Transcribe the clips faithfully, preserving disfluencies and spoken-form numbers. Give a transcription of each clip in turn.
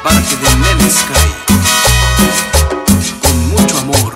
parte de Nene Sky. Con mucho amor.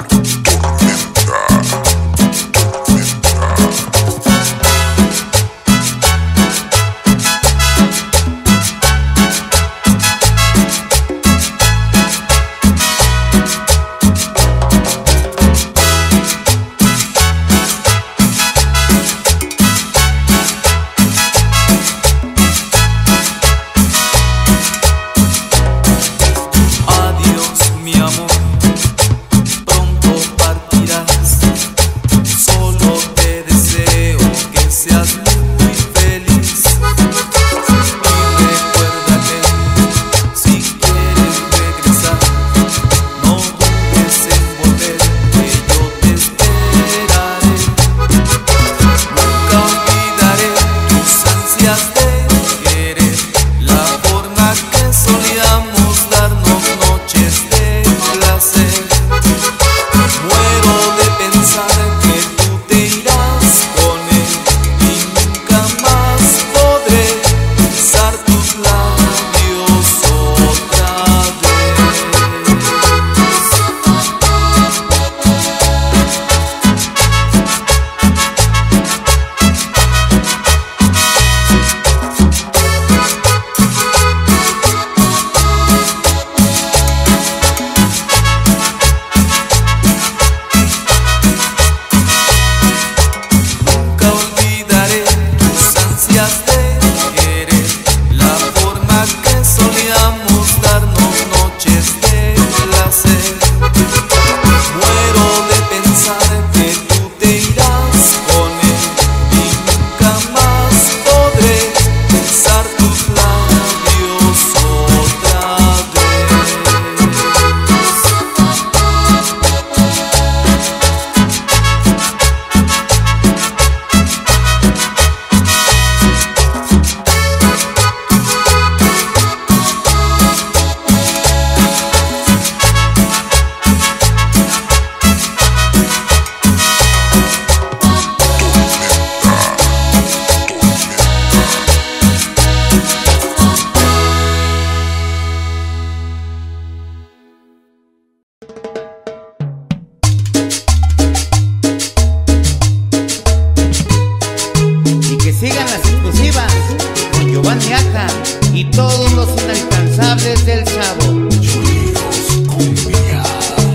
Sigan las exclusivas con Giovanni Aja y todos los inalcanzables del Chavo. Chulitos Cumbia.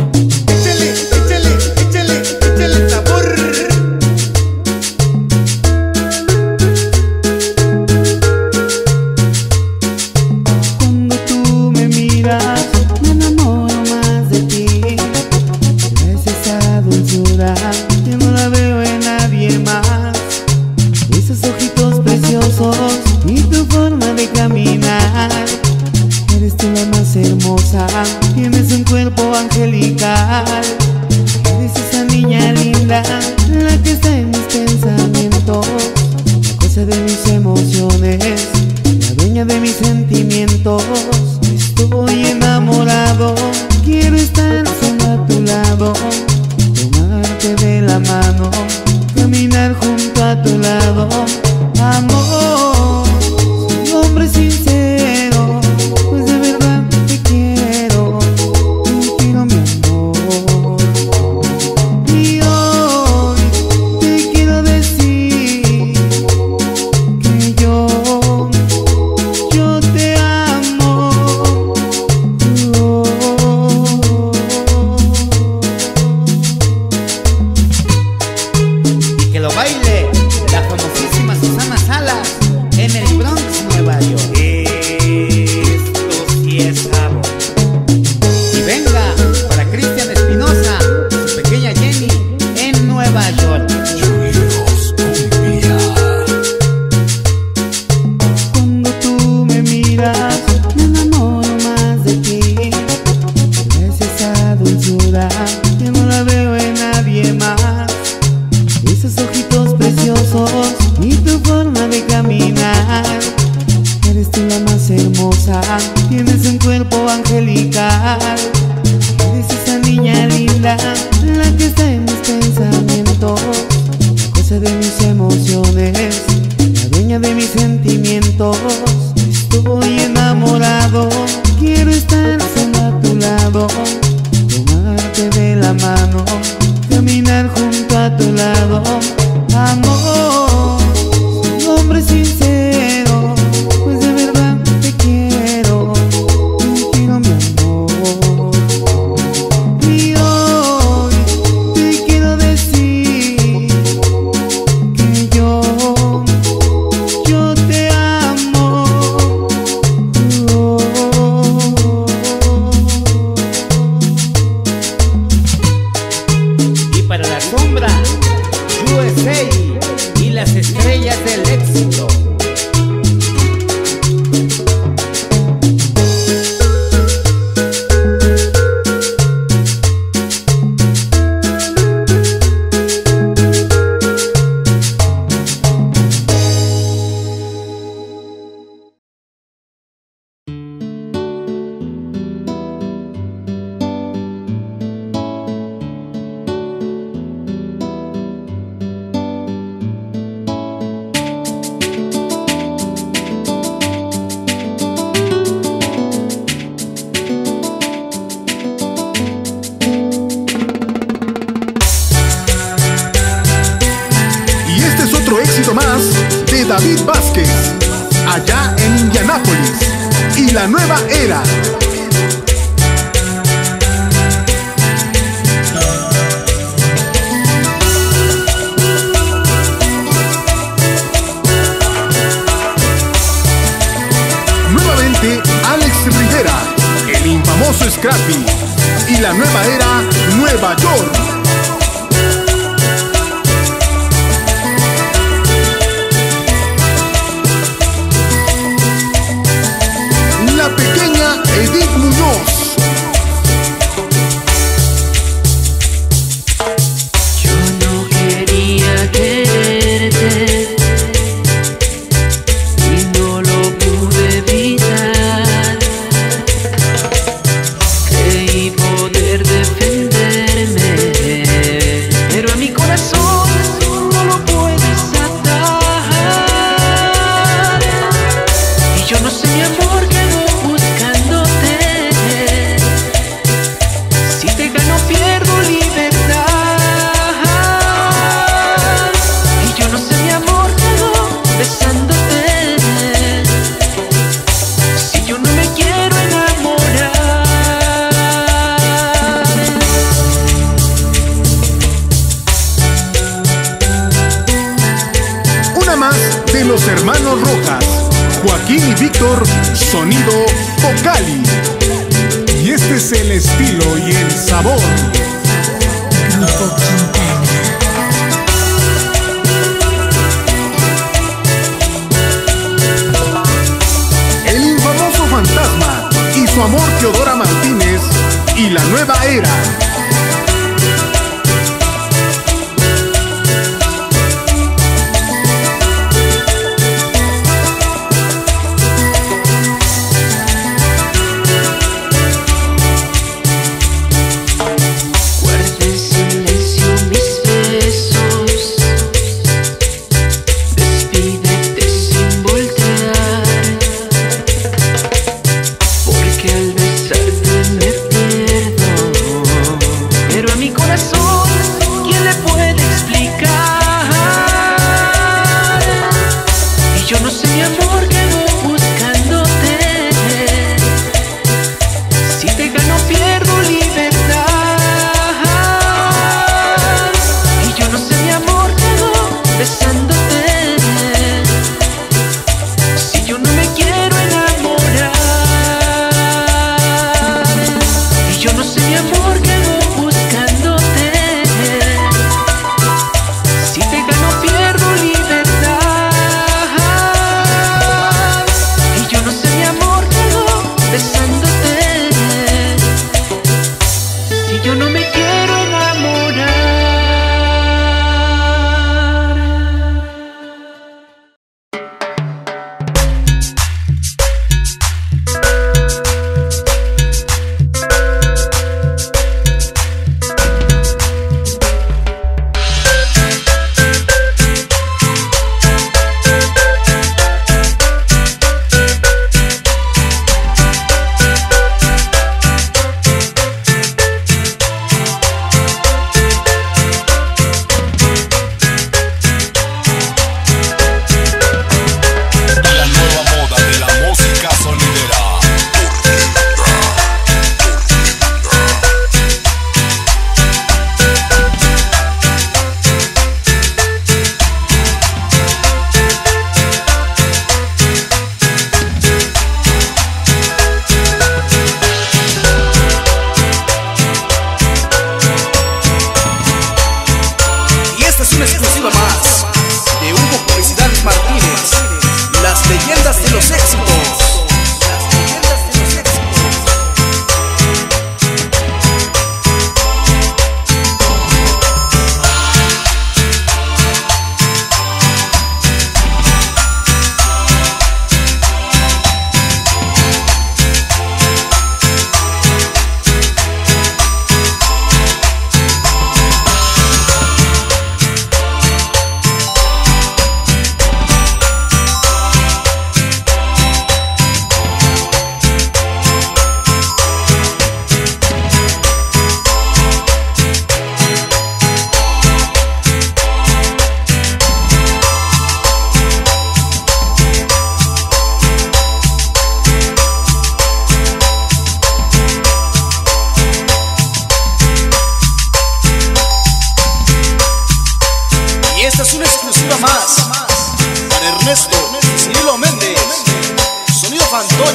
Échale, échale, échale, échale sabor. Cuando tú me miras, me enamoro más de ti. Es esa dulzura que no la veo en nadie más. Esos ojitos preciosos y tu forma de caminar. Eres tú la más hermosa, tienes un cuerpo angelical. Eres esa niña linda, la que está en mis pensamientos, la cosa de mis emociones, la dueña de mis sentimientos. Estoy enamorado, quiero estar solo a tu lado, tomarte de la mano, caminar junto a tu lado. Amor, soy hombre sincero, pues de verdad te quiero, te quiero mi amor. Y hoy te quiero decir que yo, yo te amo. Oh, oh, oh. Y que lo baile la famosísima Susana Salas en el Bronx, Nueva York. Esto sí es Chavo. Y venga para Cristian Espinosa, su pequeña Jenny en Nueva York. Chulitos Cumbia. Cuando tú me miras, me enamoro más de ti. Es esa dulzura que no la veo en nadie más. Esos ojitos preciosos y tu forma de caminar. Eres tú la más hermosa, tienes un cuerpo angelical. Eres esa niña linda, la que está en mis pensamientos, la cosa de mis emociones, la dueña de mis sentimientos. Estoy enamorado, quiero estar la nueva era. Nuevamente Alex Rivera, el infamoso Scrappy, y la nueva era Nueva York. La pequeña Edith Muñoz. Yo no quería quererte y no lo pude evitar. Creí poder defenderme, pero a mi corazón no lo puedes atar. Y yo no sé, mi amor, que voy buscándote. Si te gano pierdo libertad. Y yo no sé, mi amor, que voy besándote. Si yo no me quiero enamorar. Una más de los hermanos Rojas, Joaquín y Víctor, sonido Vocali. Y este es el estilo y el sabor. Grupo Quintana. El infamoso Fantasma y su amor Teodora Martínez y la nueva era. Guarda en silencio mis besos. Despídete sin voltear, porque al besarte me pierdo.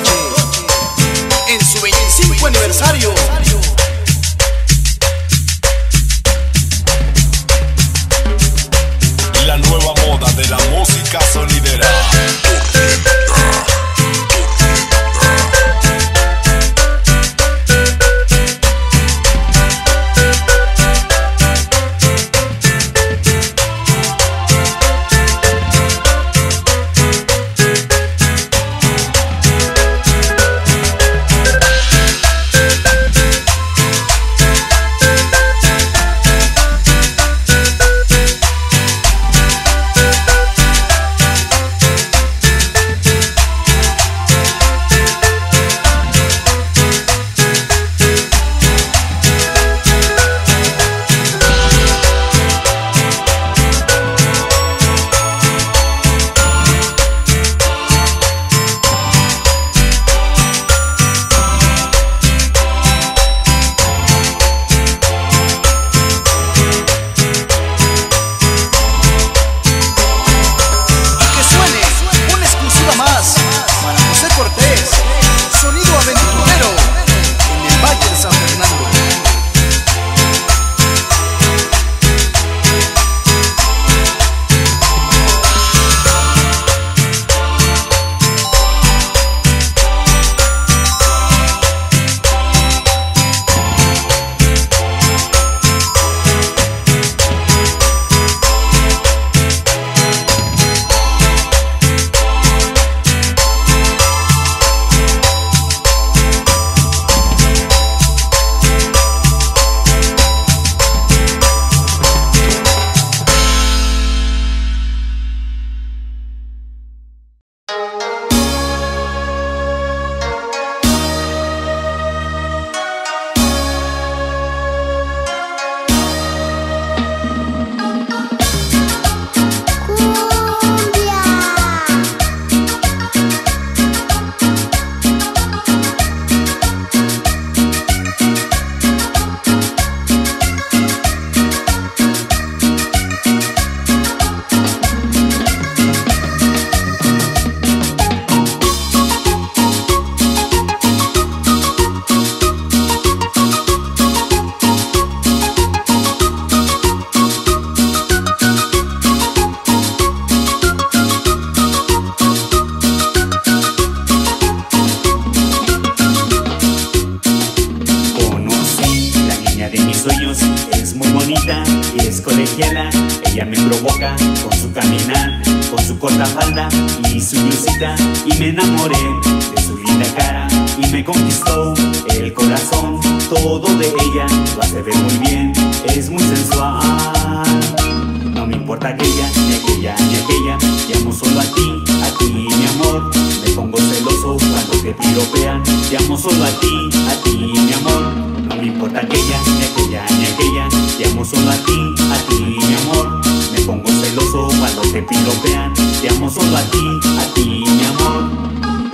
Dolce en su veinticinco aniversario. La nueva moda de la música sonidera. Ella me provoca con su caminar, con su corta falda y su blusita, y me enamoré de su linda cara y me conquistó el corazón. Todo de ella lo hace ver muy bien, es muy sensual. No me importa aquella, ni aquella, ni aquella, te amo solo a ti, a ti mi amor. Me pongo celoso cuando te piropean, te amo solo a ti, a ti mi amor. No me importa aquella, ni aquella, ni aquella, te amo solo a ti, a ti mi amor. Me pongo celoso cuando te piropean, te amo solo a ti, a ti mi amor.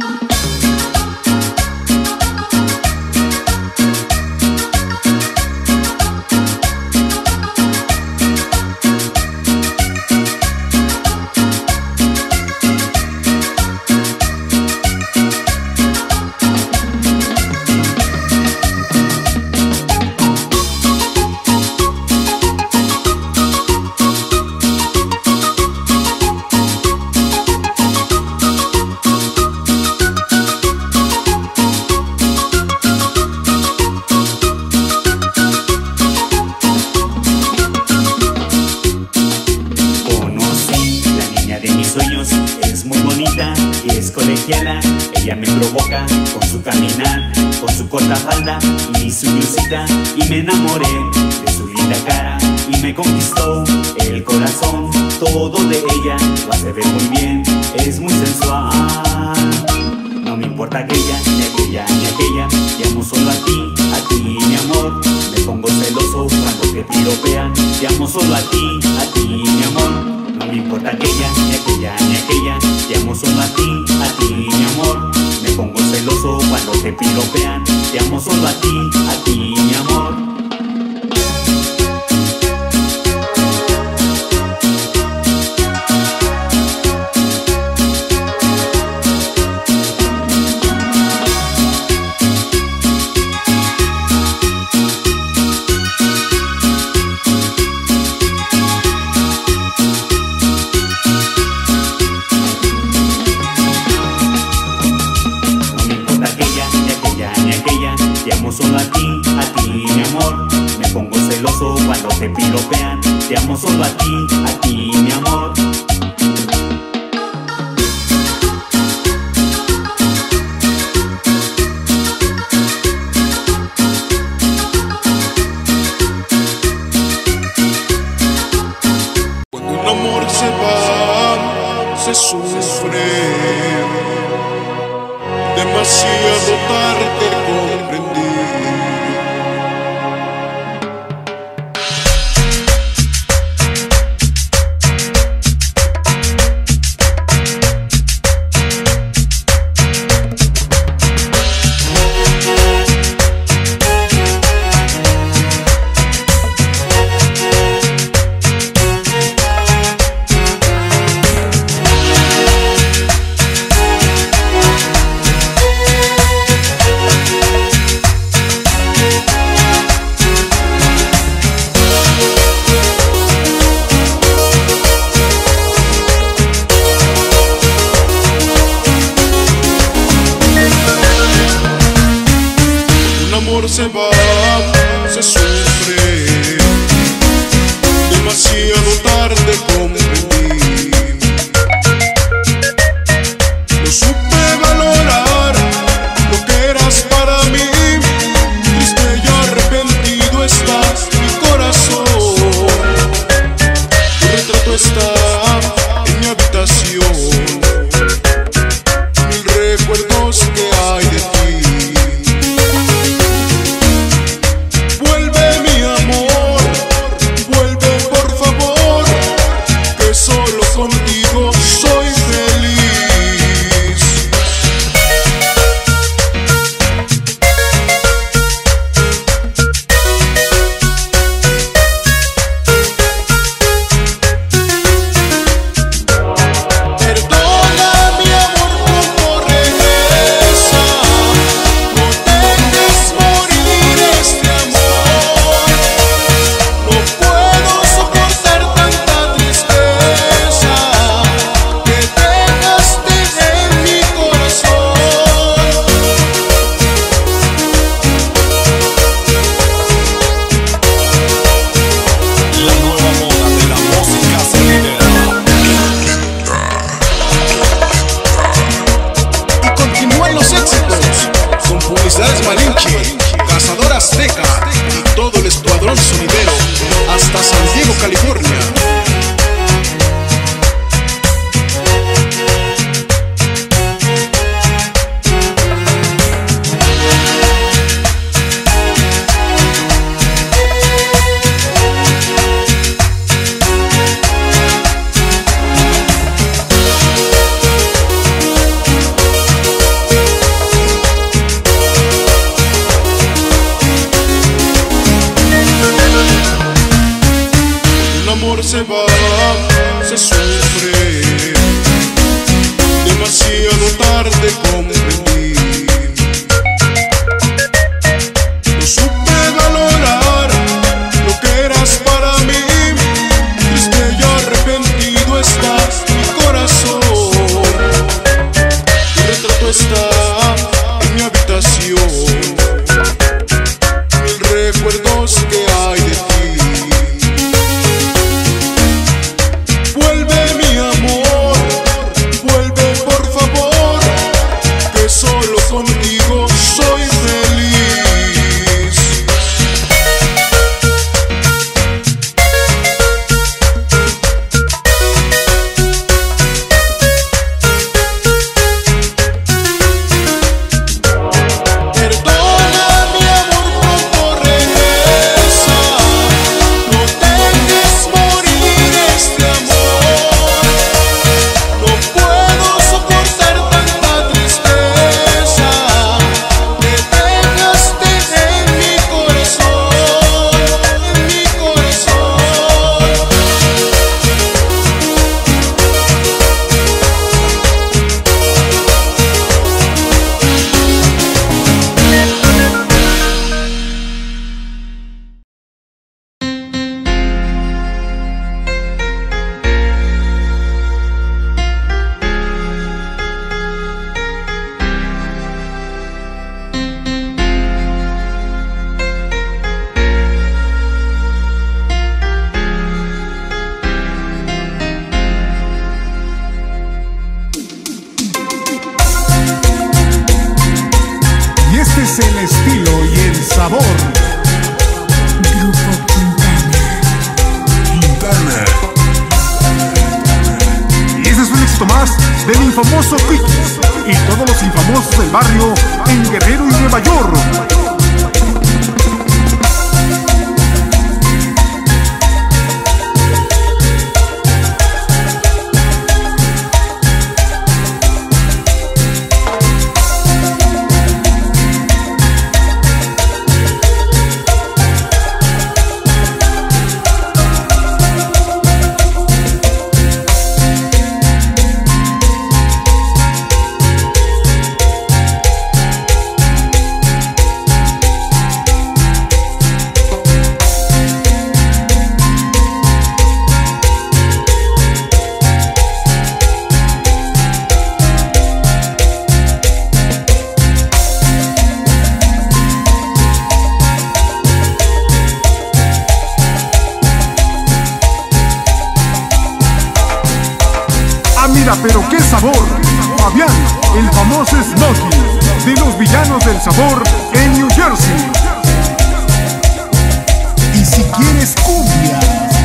Ella me provoca con su caminar, con su corta falda y su blusita, y me enamoré de su linda cara y me conquistó el corazón. Todo de ella lo hace ver muy bien, es muy sensual. No me importa aquella, ni aquella, ni aquella, te amo solo a ti, a ti mi amor. Me pongo celoso cuando te piropean, te amo solo a ti, a ti mi amor. No me importa aquella, ni aquella, ni aquella, te amo solo a ti, a ti mi amor. Me pongo celoso cuando te piropean, te amo solo a ti, a ti mi amor. Te amo solo a ti, a ti mi amor. Cuando un amor se va, se sufre. Demasiado tarde comprendí. Se va, se sufre. Demasiado tarde comprendí. No supe valorar lo que eras para mí. Triste y arrepentido está mi corazón. Tu retrato está en mi habitación. Mil recuerdos que hay de ti. Contigo soy feliz. Perdona mi amor, como regresa. No dejes morir este amor. No puedo soportar tanta tristeza. Publicidades Malinche, Cazadora Azteca y todo el escuadrón sonidero hasta San Diego, California. Se va, se sufre. Demasiado tarde comprendí. No supe valorar lo que eras para mí. Triste y arrepentido está mi corazón. Tu retrato está en mi habitación. Mil recuerdos que hay de ti. es el estilo y el sabor. Grupo Quintana. Y ese es un éxito más del infamoso Quickies y todos los infamosos del barrio en Guerrero y Nueva York. Mira, pero qué sabor. Fabián, el famoso Smokey, de los villanos del sabor en New Jersey. Y si quieres cumbia,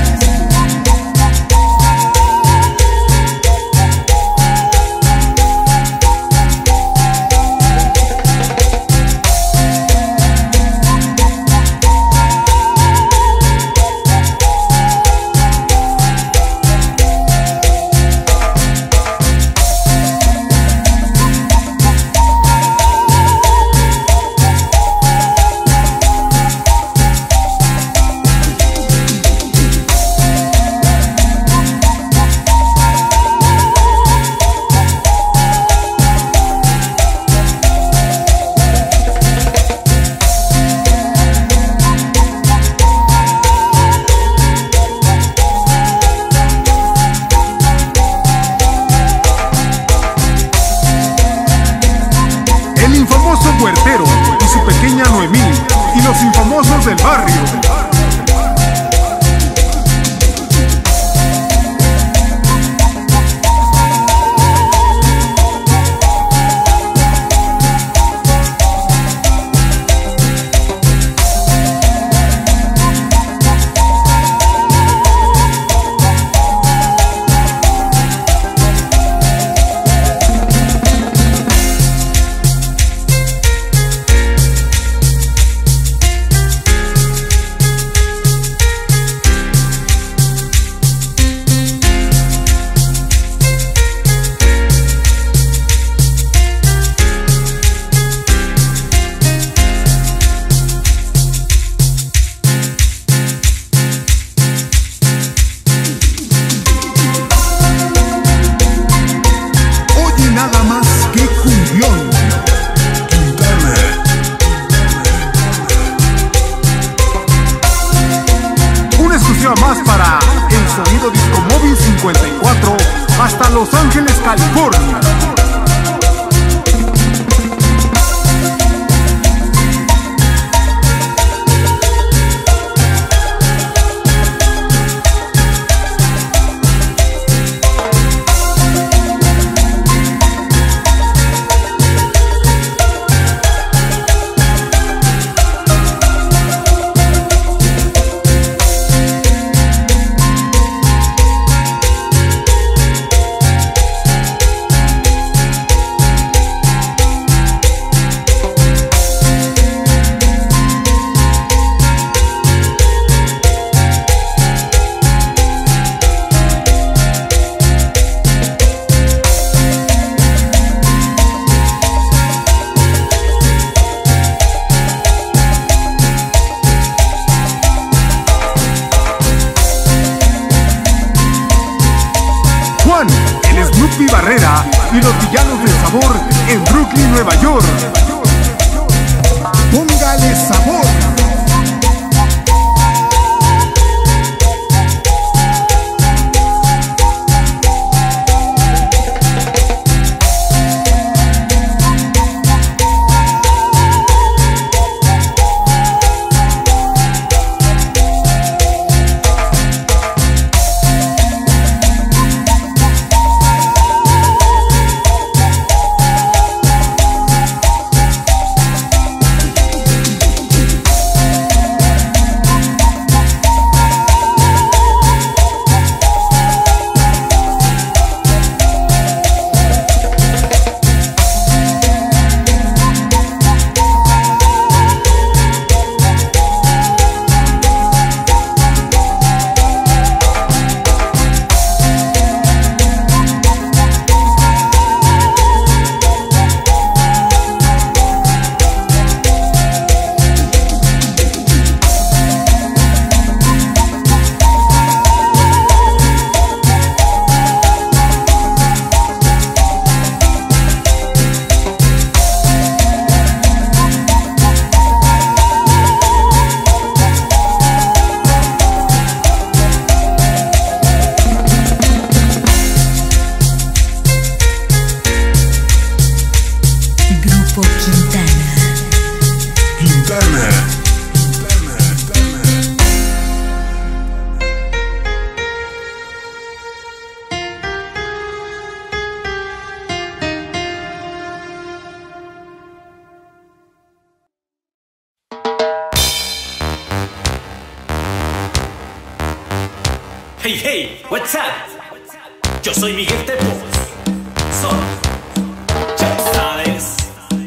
Puertero y su pequeña Noemí y los infamosos del barrio. Más para el sonido Disco Móvil cincuenta y cuatro hasta Los Ángeles, California. Hey, hey, what's up? Yo soy Miguel Tepos. Son, ya sabes.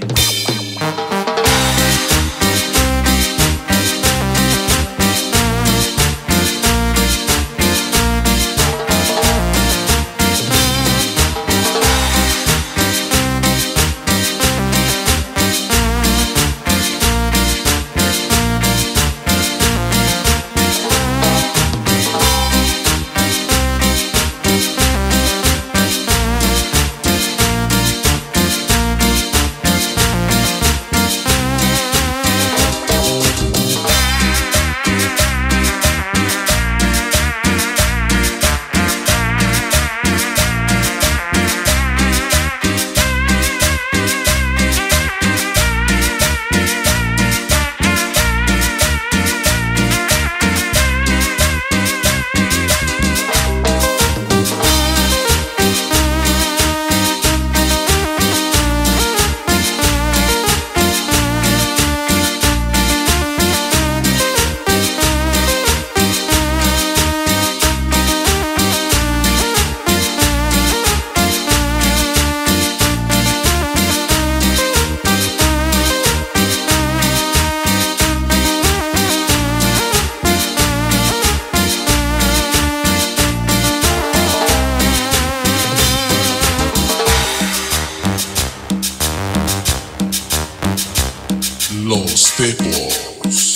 Los Tepos.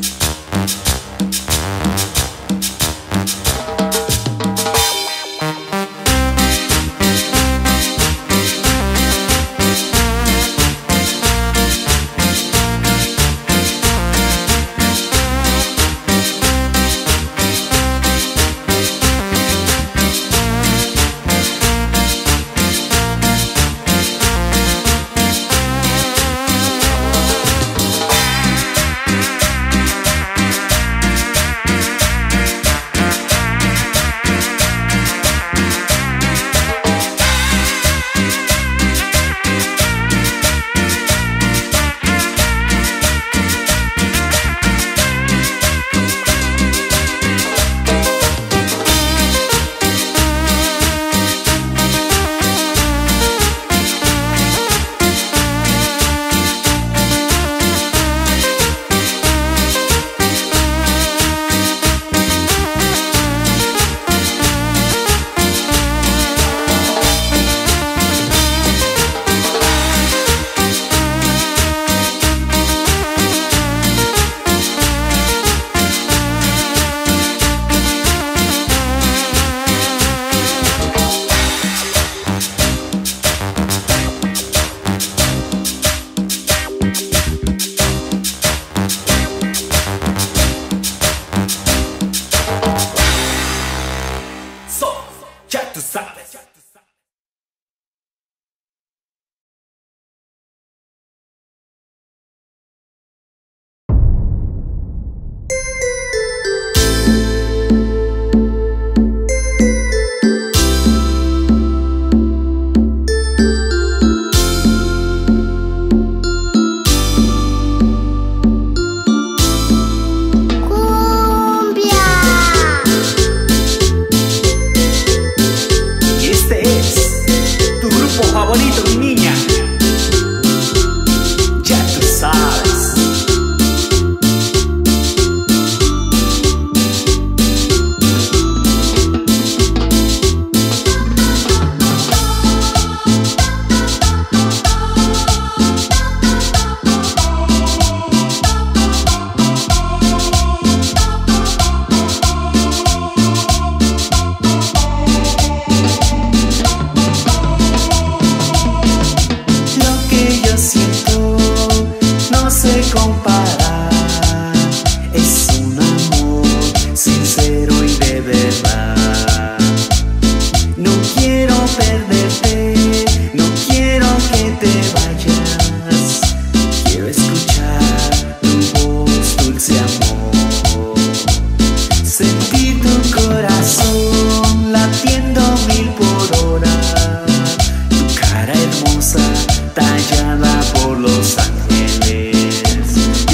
Ya tú sabes. Favorito, mi niña, ya tú sabes. Tallada por los ángeles.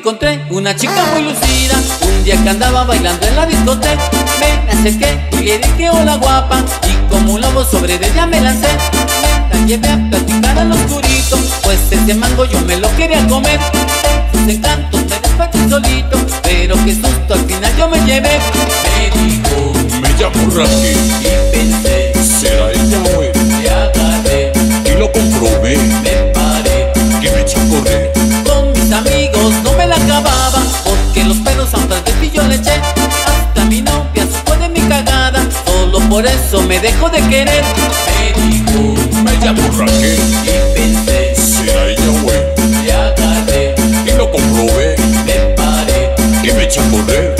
encontré una chica muy lucida. Un día que andaba bailando en la discoteca, me acerqué y le dije hola guapa, y como un lobo sobre de ella me lancé. La llevé a platicar al oscurito, pues ese mango yo me lo quería comer. Sus encantos me desperté solito, pero qué susto al final yo me llevé. Me dijo, me llamo Raquel, y pensé, será ella o él. le agarré Y lo comprobé, me paré. que me echó a correr. Con mis amigos no me la acababa, porque los pelos a un yo le eché. Hasta mi novia supo de mi cagada, solo por eso me dejó de querer. Me dijo, me llamo Raquel, y pensé, será ella o él. le agarré Y lo comprobé, me paré. que me echó a correr.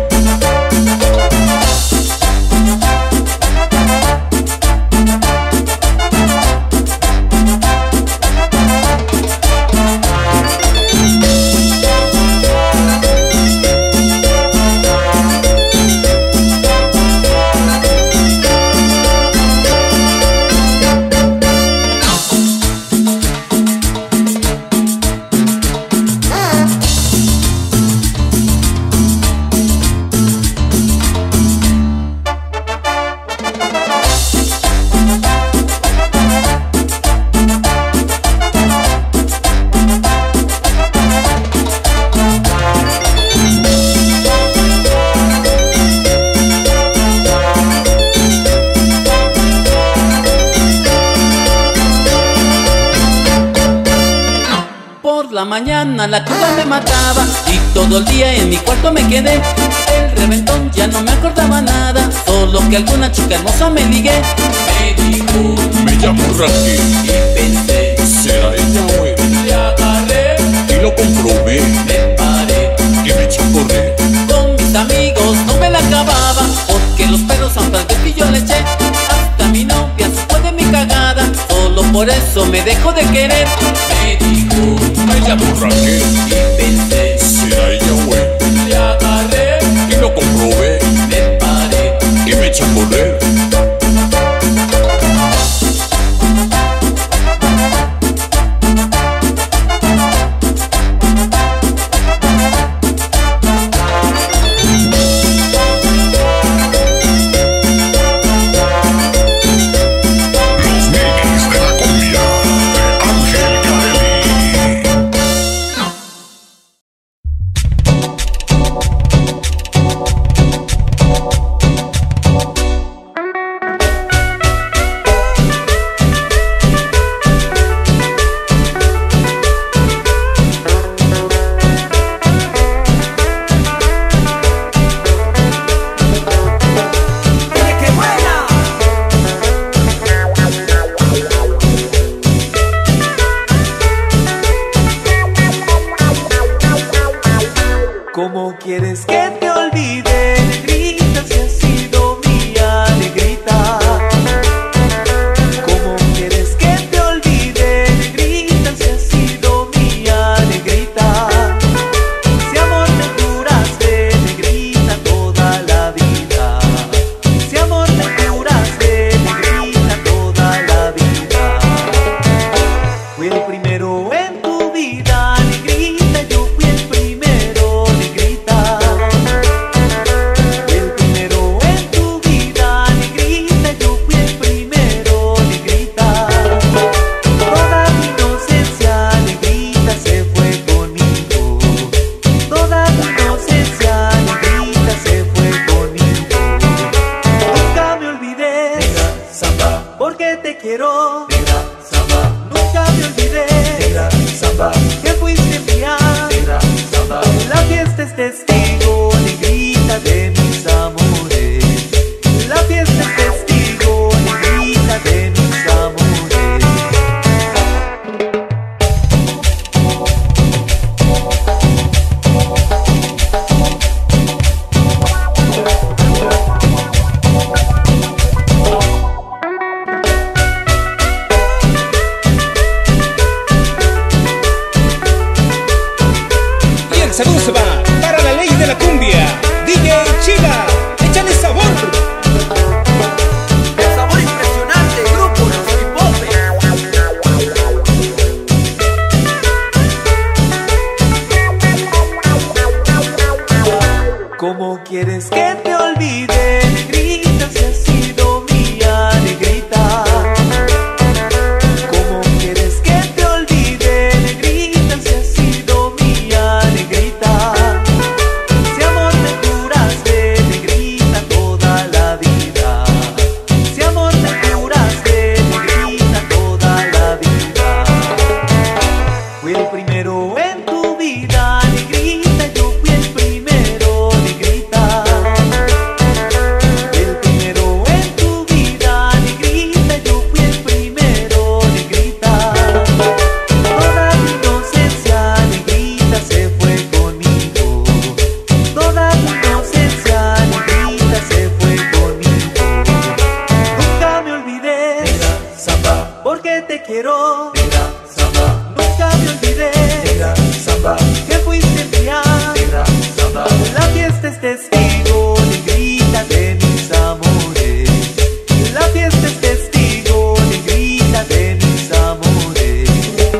La mañana la cruda me mataba y todo el día en mi cuarto me quedé. El reventón ya no me acordaba nada, solo que alguna chica hermosa me ligué. Me dijo, me llamo Raquel, y pensé, será ella o él. le agarré Y lo comprobé, me paré. que me echó a correr. Con mis amigos no me la acababa, porque los perros a un yo le eché. Hasta mi novia supo de mi cagada, solo por eso me dejó de querer. Me dijo, me llamo Raquel, y pensé, será ella o él. le agarré Y lo comprobé, me paré. que me echó a correr. ¿Cómo quieres que te olvide, negrita, si has sido mía, negrita? ¿Cómo quieres que te olvide, negrita, si has sido mía, negrita? Si amor me juraste, negrita, toda la vida. Si amor me juraste, negrita, toda la vida. Fui el primero en tu vida, negrita, yo fui el primero. ¿Cómo quieres que te olvide, negrita, si has sido mía, negrita? ¿Cómo quieres que te olvide, negrita, si has sido mía, negrita? Si amor me juraste, negrita, toda la vida. Si amor me juraste, negrita, toda la vida. Fui el primero en tu vida, negrita, yo fui el primero, negrita. El primero en tu vida, negrita, yo fui el primero, negrita. Toda mi inocencia, negrita, se fue conmigo. Toda mi inocencia, negrita, se fue conmigo. Nunca me olvidé, negra samba, porque te quiero, negra samba. Nunca me olvidé, negra samba, que fuiste mía, negra samba. La fiesta es testigo, negrita, de mis amores. La fiesta es testigo, negrita, de mis amores.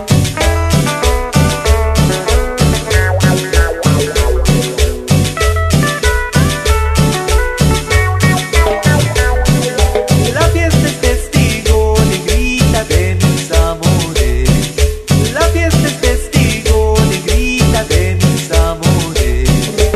La fiesta es testigo, negrita, de mis amores. La fiesta es testigo, negrita, de mis amores.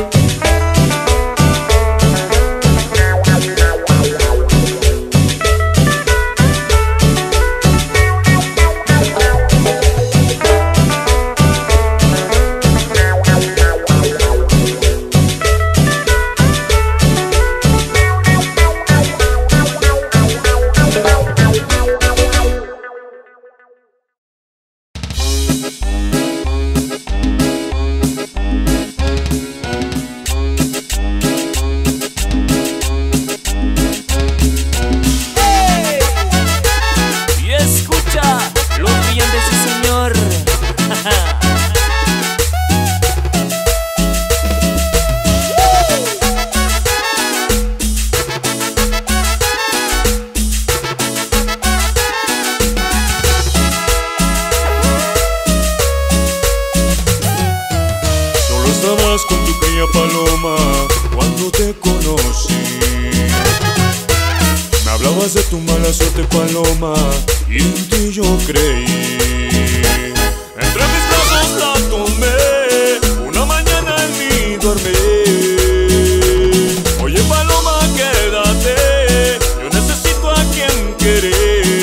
Y escucha los brillantes, sí señor. Solo estabas con tu bella paloma cuando te conocí. Me hablabas de tu mala suerte, paloma, y en ti yo creí. Entre mis brazos la tomé, una mañana en mi dormir. Oye, paloma, quédate, yo necesito a quien querer.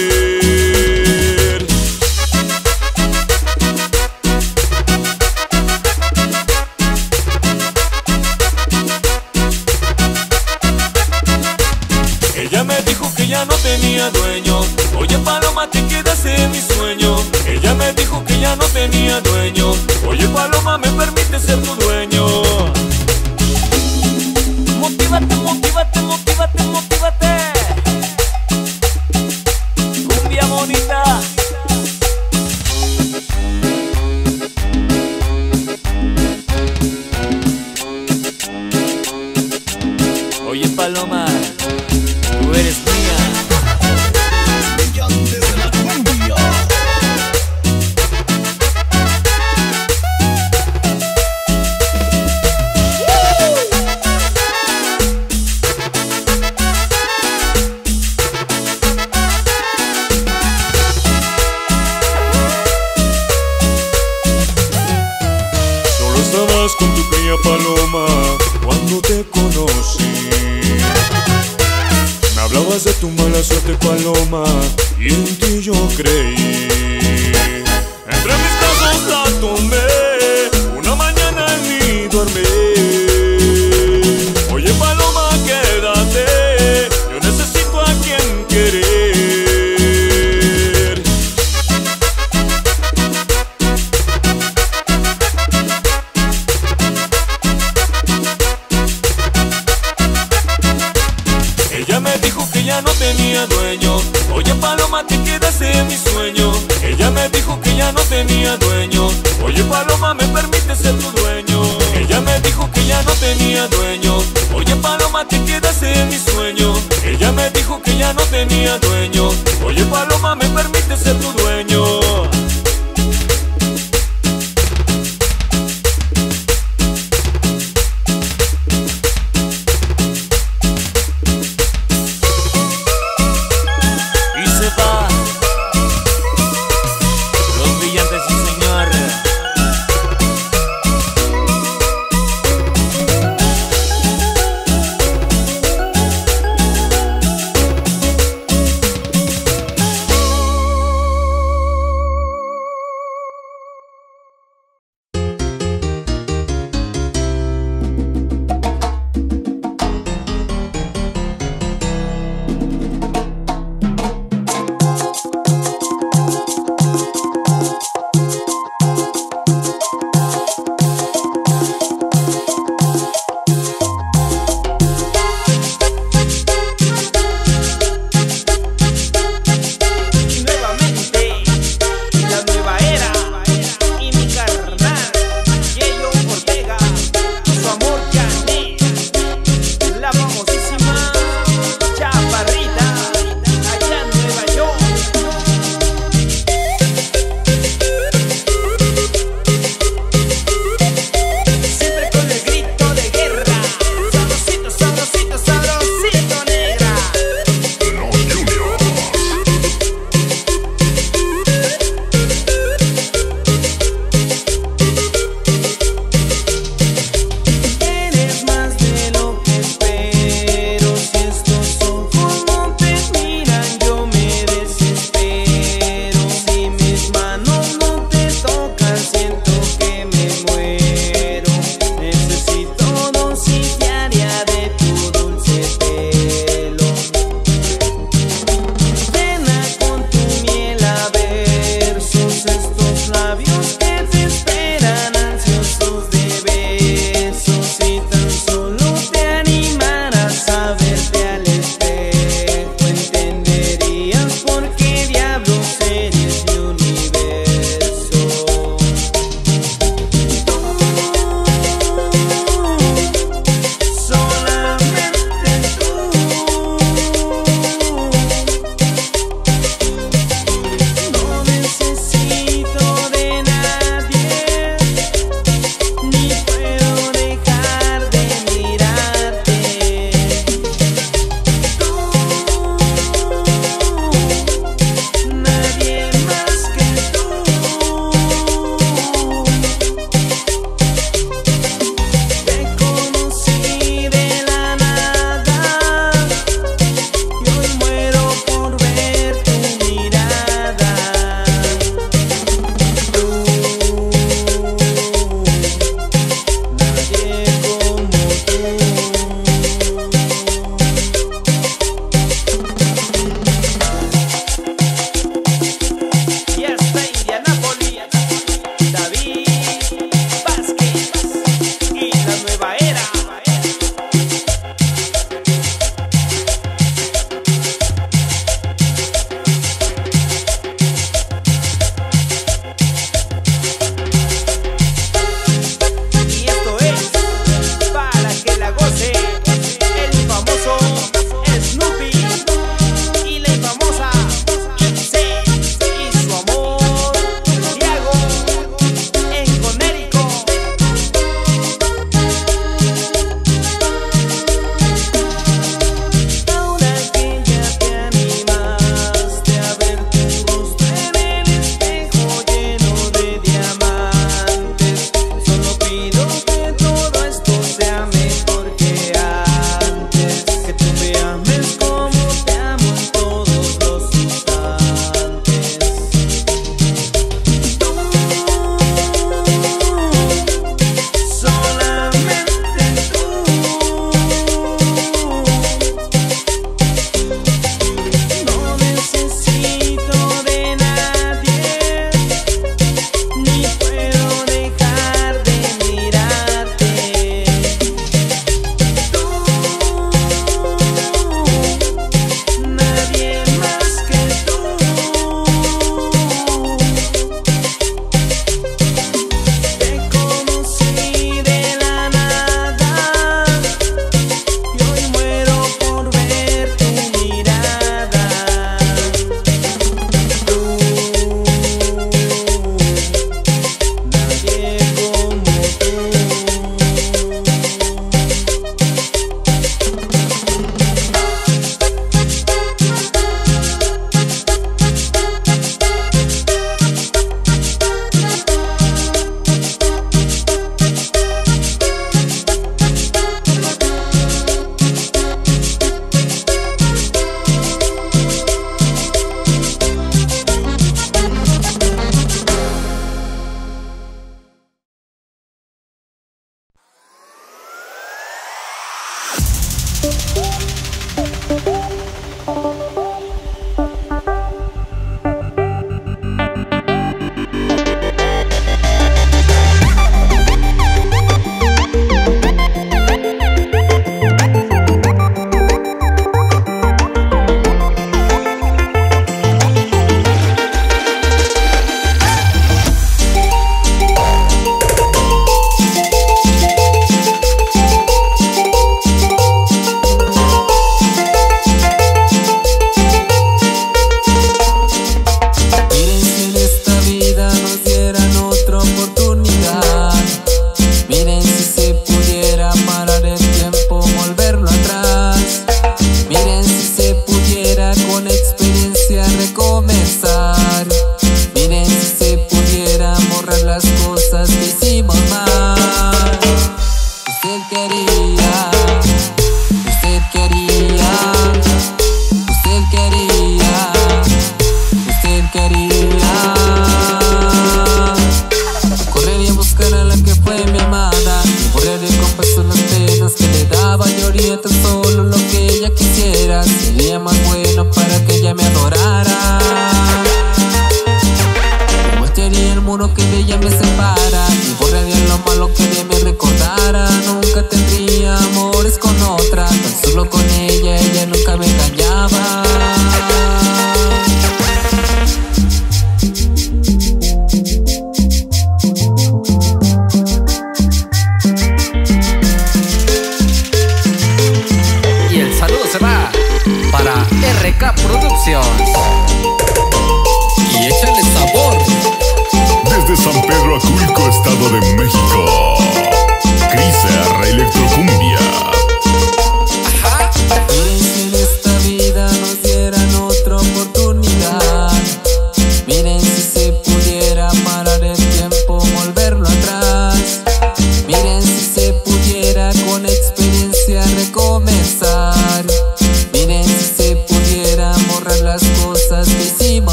Ella me dijo que ya no tenía dueño. Oye, paloma, te quedas en mi sueño. Ella me dijo que ya no tenía dueño. Oye, paloma, me permite ser tu dueño. Motívate, motívate, motívate, motívate. Cumbia bonita. Oye, paloma, tú eres mía. Brillantes de la cumbia. Solo estabas con tu bella paloma cuando te conocí. Me hablabas de tu mala suerte, paloma, y en ti yo creí. Entre mis brazos la tomé, una mañana en mi dormir. Oye, paloma, quédate, yo necesito a quien querer. Ella me dijo que ya no tenía dueño. Oye, paloma, te quedas en mi sueño. Ella me dijo que ya no tenía dueño. Oye, paloma, me permite ser tu dueño. Ella me dijo que ya no tenía dueño. Oye, paloma, te quedas en mi sueño. Ella me dijo que ya no tenía dueño. Oye, paloma, me permite ser tu dueño.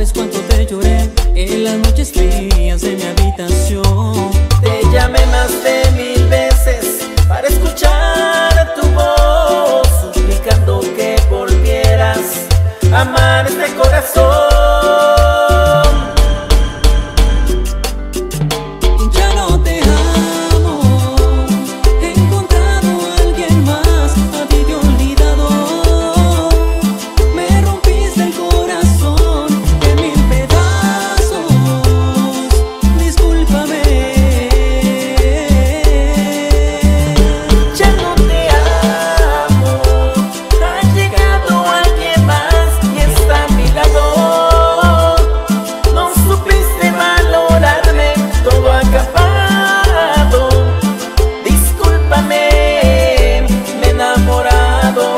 sabes cuánto te lloré en las noches frías de mi habitación. Te llamé más de mil veces para escuchar tu voz, suplicando que volvieras a amar este corazón. Ya no te amo, he encontrado a alguien más, a ti te he olvidado. Me rompiste el corazón en mil pedazos, discúlpame. Ya no te amo, ha llegado alguien más y está a mi lado. No supiste valorarme, todo acabado. Discúlpame, me he enamorado.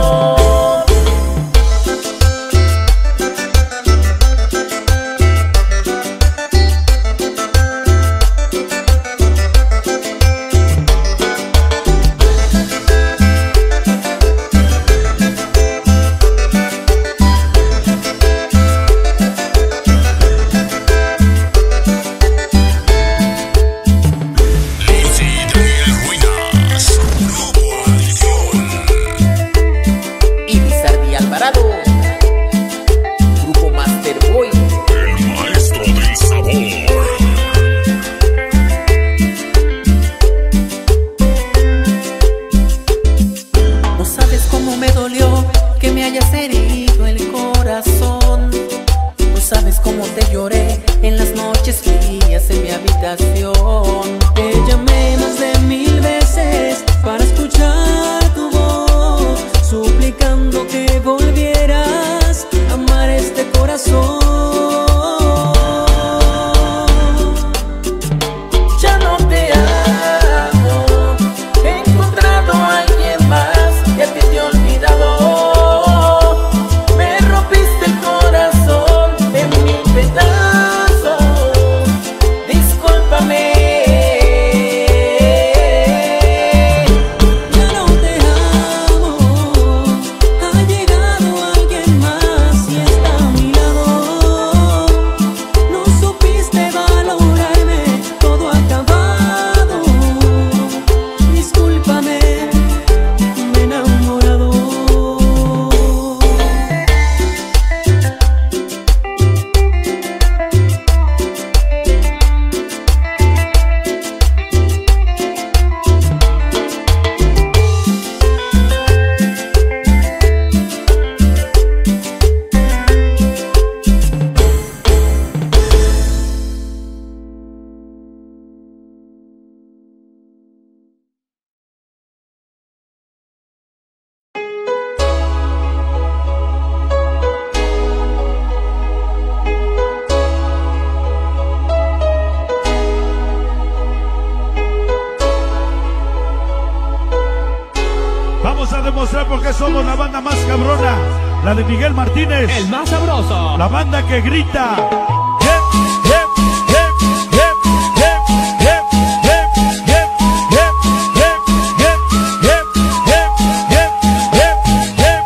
Y Lizardi Alvarado, Grupo Master Boy. El maestro del sabor. No sabes cómo me dolió que me hayas herido el corazón. No sabes cómo te lloré en las noches frías en mi habitación. Te llamé más de mil veces para escuchar tu voz, suplicando que volvieras a amar este corazón. Ya no te amo, he encontrado a alguien más y a ti te he olvidado. Me rompiste el corazón en mil pedazos. Discúlpame. Ya no te amo, ha llegado alguien más y está a mi lado. No supiste valorarme, todo acabado. Discúlpame, me he enamorado. Vamos a demostrar por qué somos la banda más cabrona, la de Miguel Martínez, El más sabroso. la banda que grita. Hep, hep, hep, hep, hep, hep, hep, hep, hep, hep, hep, hep, hep, hep, hep, hep.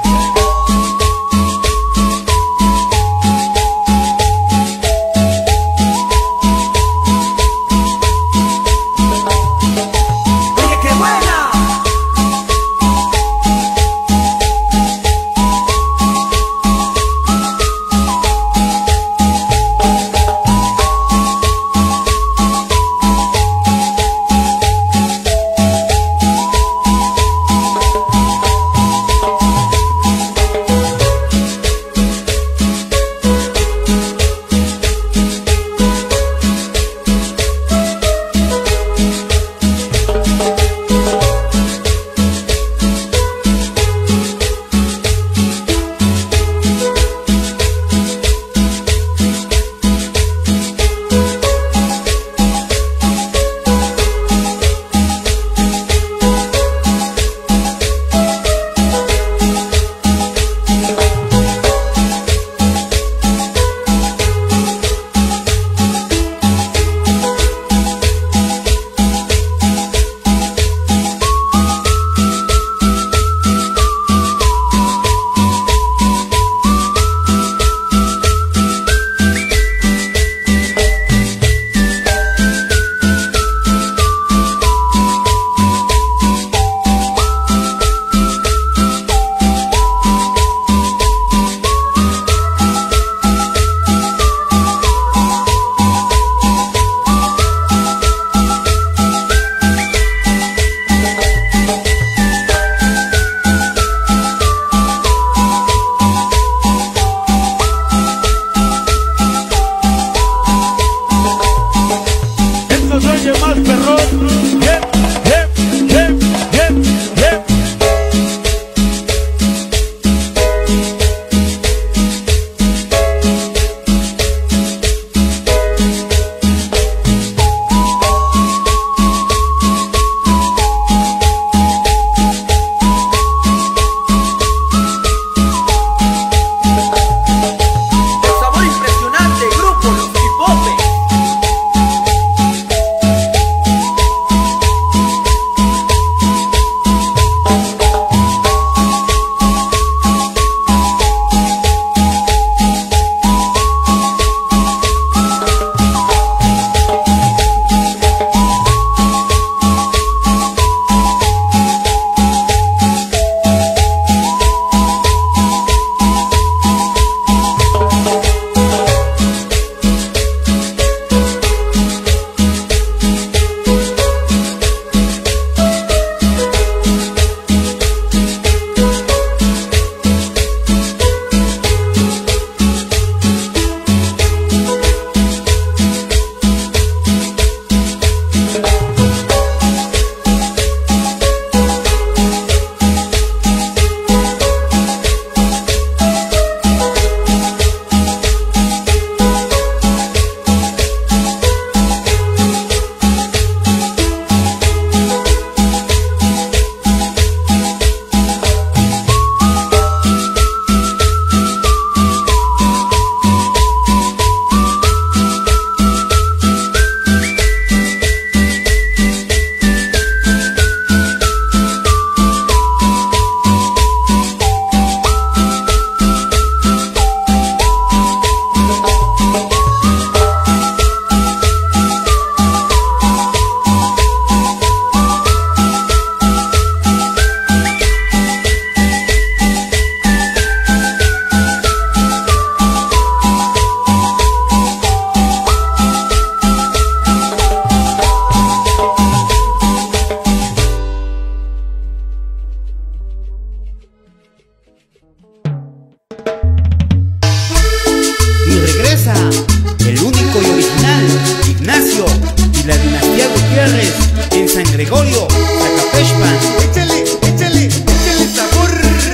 Oye, qué buena. cabeza, el único y original, Ignacio y la dinastía Gutiérrez en San Gregorio, Zacapexpan. Échale, échale, échale sabor.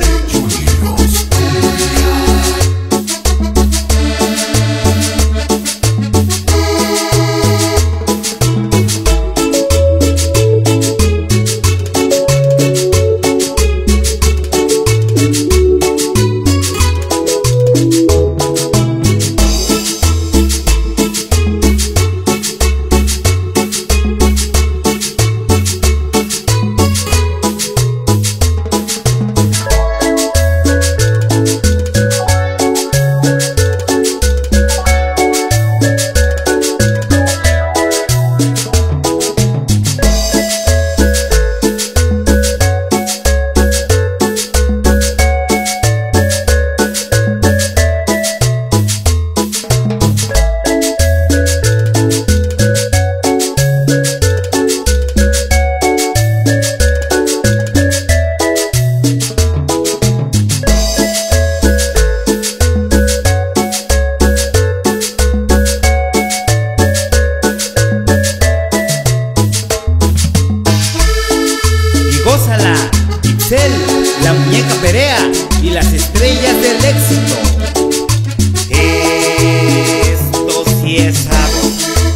Gózala, Ixel, la muñeca Perea y las estrellas del éxito. Esto sí es sabor.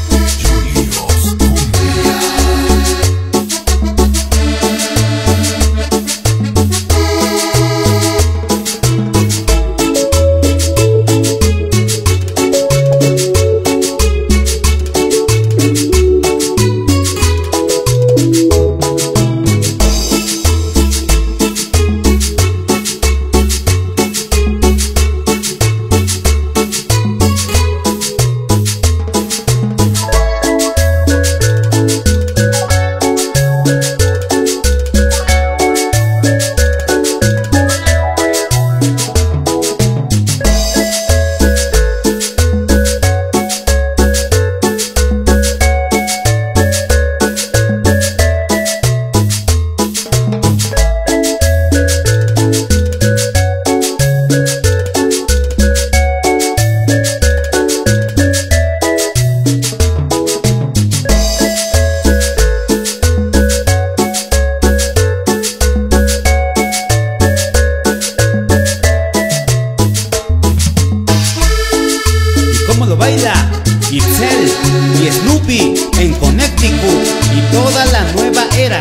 Baila Ixel y Snoopy en Connecticut y toda la nueva era.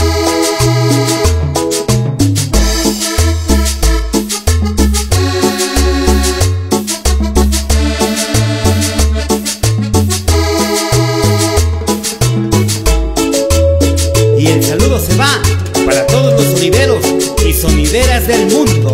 Y el saludo se va para todos los sonideros y sonideras del mundo.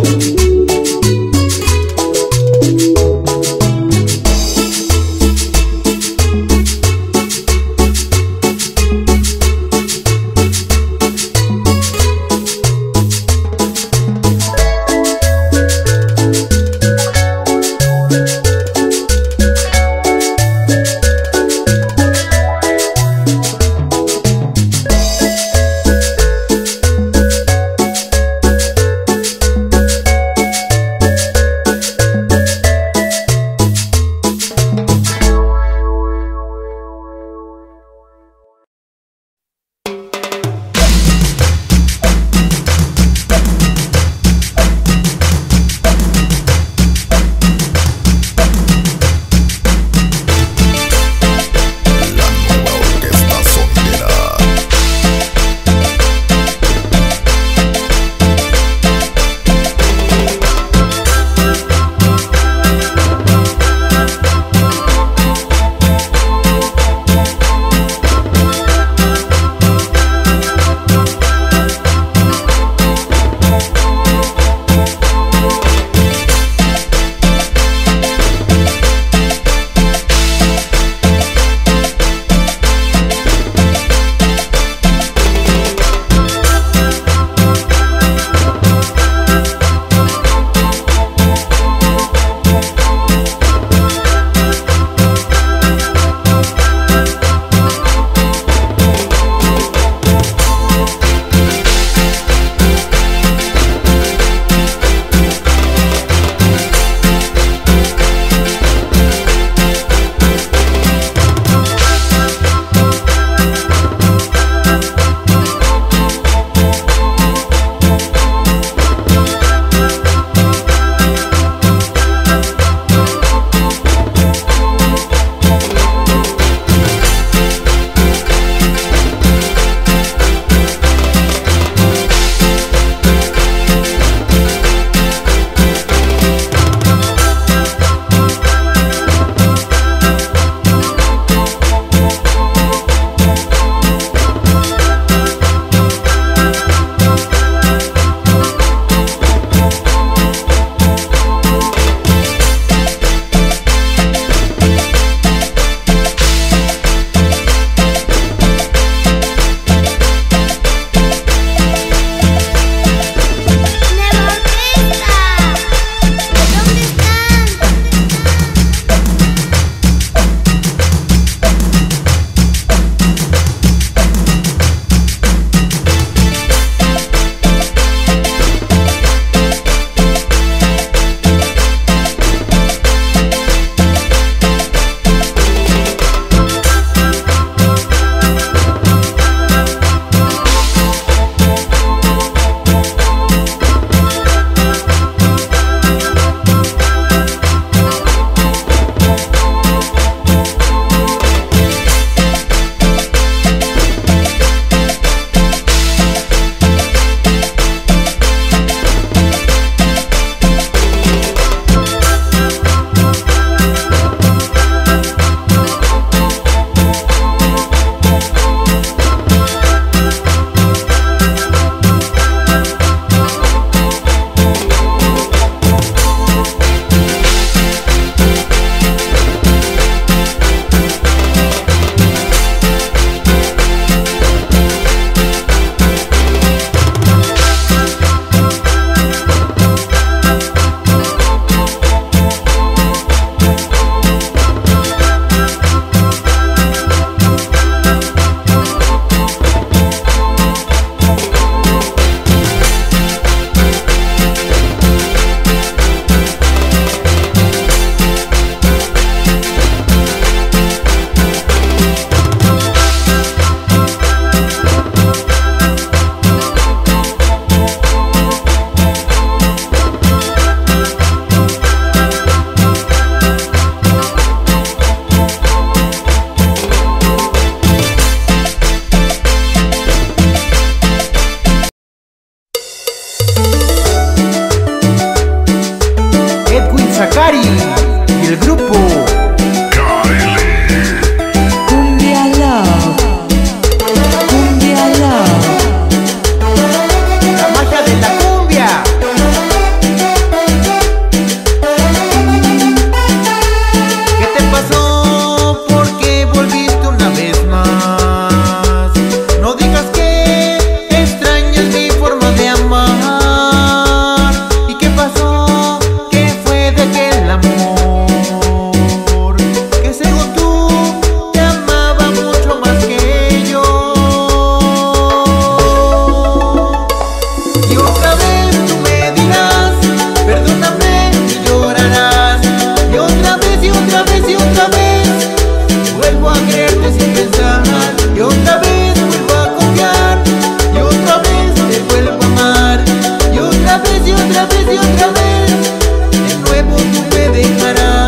otra vez vuelvo a creerte sin pensar, y otra vez vuelvo a confiar, y otra vez te vuelvo a amar, y otra vez y otra vez y otra vez de nuevo tú me dejarás.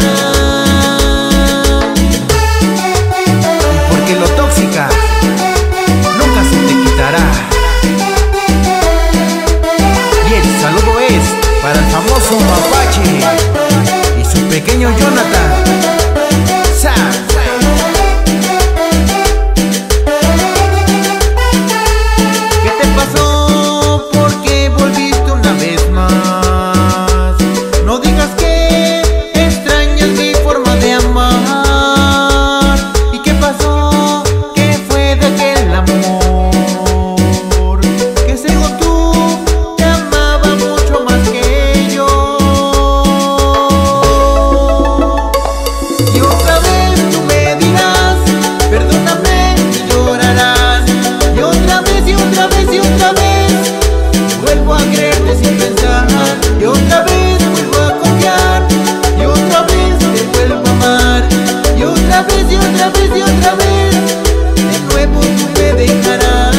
Porque lo tóxica nunca se te quitará. Y el saludo es para el famoso Mapache y su pequeño Jonathan. ¡Sa! ¿Qué te pasó? ¿Por qué volviste una vez más? No digas que extrañas mi forma de amar. ¿Y qué pasó? ¿Qué fue de aquel amor? Que según tú te amaba mucho más que yo. Y otra vez tú me dirás, perdóname y llorarás. Y otra vez y otra vez y otra vez vuelvo a creerte sin pensar, y otra vez vuelvo a confiar, y otra vez te vuelvo a amar, y otra vez y otra vez y otra vez de nuevo tú me dejarás.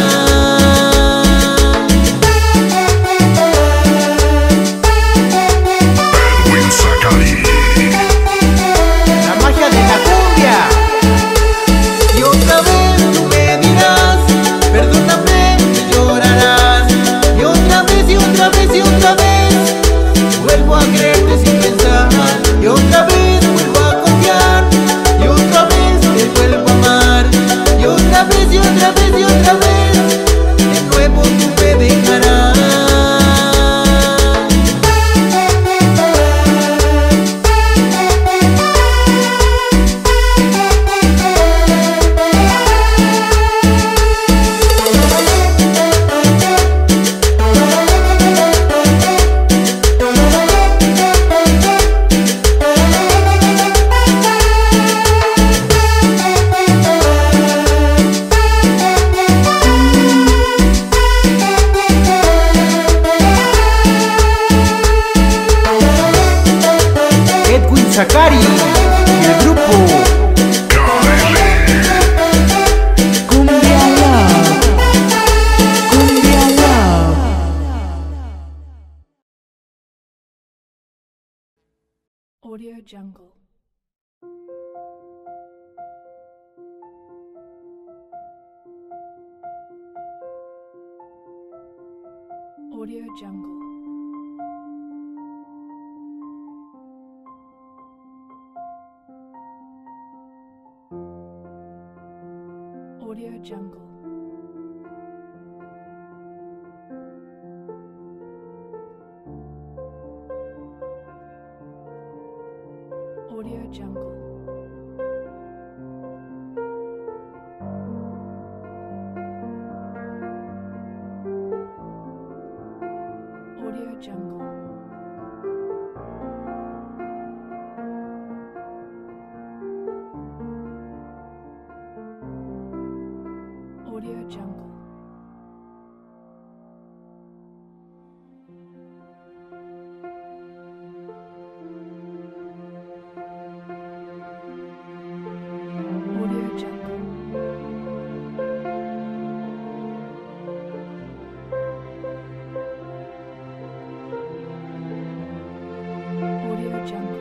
La magia de la cumbia. Y otra vez tú me dirás, perdóname y llorarás. Y otra vez y otra vez y otra vez vuelvo a creerte sin pensar, y otra vez vuelvo a confiar, y otra vez te vuelvo a amar, y otra vez y otra vez y otra vez de nuevo tú me dejarás. Edwin Zacari y el grupo Cumbia Love, Cumbia Love. Audio Jungle. Audio Jungle. Audio Jungle. Audio Jungle. Audio Jungle. Audio Jungle. Audio Jungle. Audio Jungle.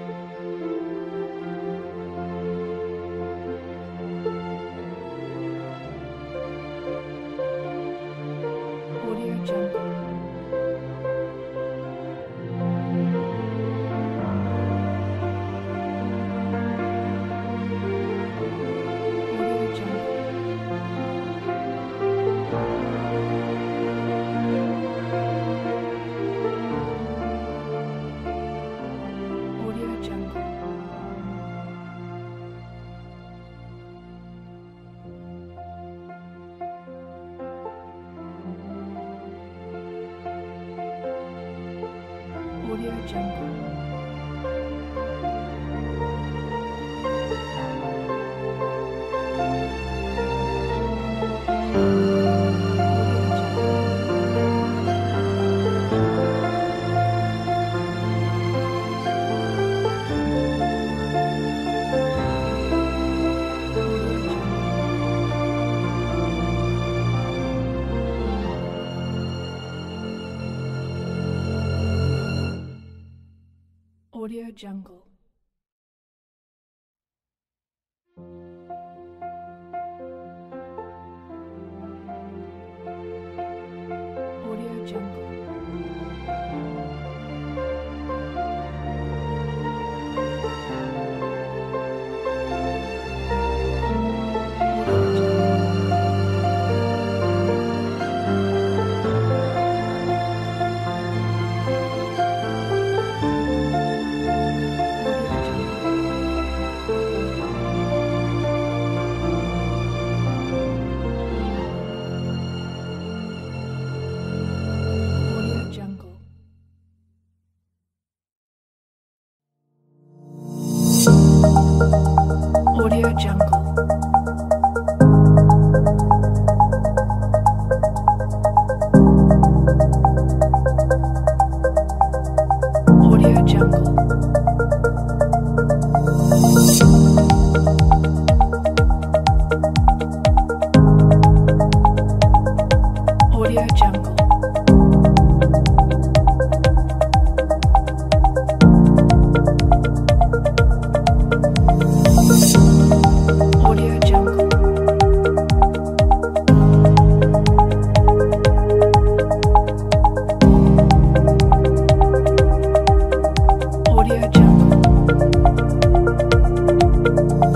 Audio Jungle. Audio Jungle. Audio Jungle. Audio Jungle. Jungle. Audio Jungle. Audio Jungle. Audio Jungle. Audio Jungle. Audio Jungle. Audio Jungle.